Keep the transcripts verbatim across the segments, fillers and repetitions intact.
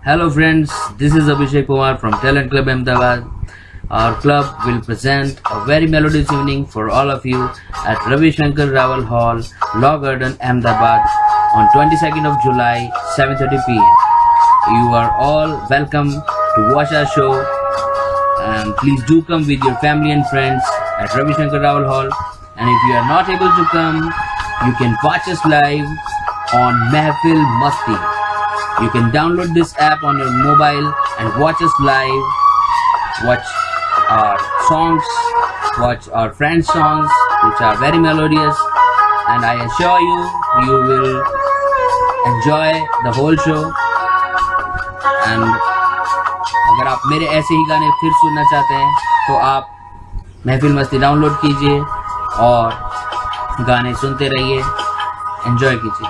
Hello friends, this is Abhishek Kumar from Talent Club Ahmedabad. Our club will present a very melodious evening for all of you at Ravi Shankar Rawal Hall, Law Garden, Ahmedabad on twenty-second of July, seven thirty p m You are all welcome to watch our show, and please do come with your family and friends at Ravi Shankar Rawal Hall. And if you are not able to come, you can watch us live on Mehfil Masti. You can download this app on your mobile and watch us live, watch our songs, watch our friends' songs which are very melodious, and I assure you, you will enjoy the whole show. And अगर आप मेरे ऐसे ही गाने फिर सुनना चाहते हैं तो आप महफिल मस्ती डाउनलोड कीजिए और गाने सुनते रहिए, एंजॉय कीजिए।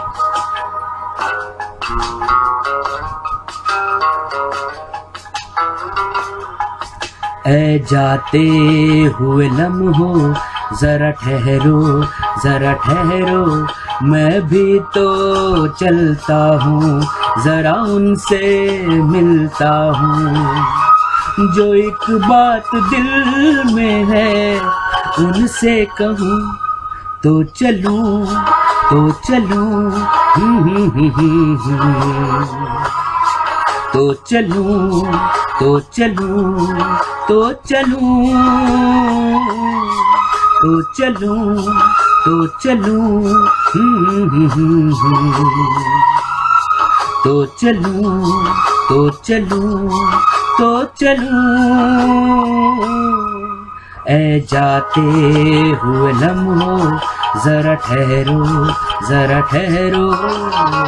ऐ जाते हुए लम्हों जरा ठहरो जरा ठहरो, मैं भी तो चलता हूँ, जरा उनसे मिलता हूँ। जो एक बात दिल में है उनसे कहूँ तो चलूँ तो चलूँ, तो चलूँ तो चलूँ तो चलूँ, तो चलूँ तो चलूँ, तो चलूँ तो चलूँ तो चलूँ। ऐ जाते हुए लम्हों जरा ठहरो जरा ठहरो।